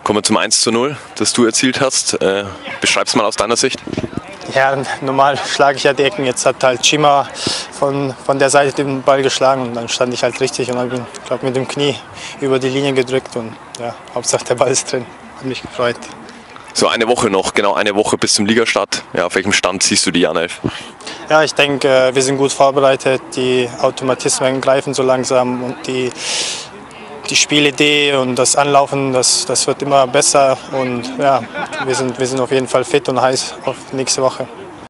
Kommen wir zum 1:0, das du erzielt hast. Beschreib's mal aus deiner Sicht. Ja, normal schlage ich ja die Ecken. Jetzt hat halt Chima von der Seite den Ball geschlagen und dann stand ich halt richtig und habe ihn, glaube mit dem Knie über die Linie gedrückt und ja, Hauptsache der Ball ist drin. Hat mich gefreut. So, eine Woche noch, genau eine Woche bis zum Ligastart. Ja, auf welchem Stand siehst du die Jan-11? Ja, ich denke, wir sind gut vorbereitet. Die Automatismen greifen so langsam und die Spielidee und das Anlaufen, das wird immer besser und ja, wir sind auf jeden Fall fit und heiß auf nächste Woche.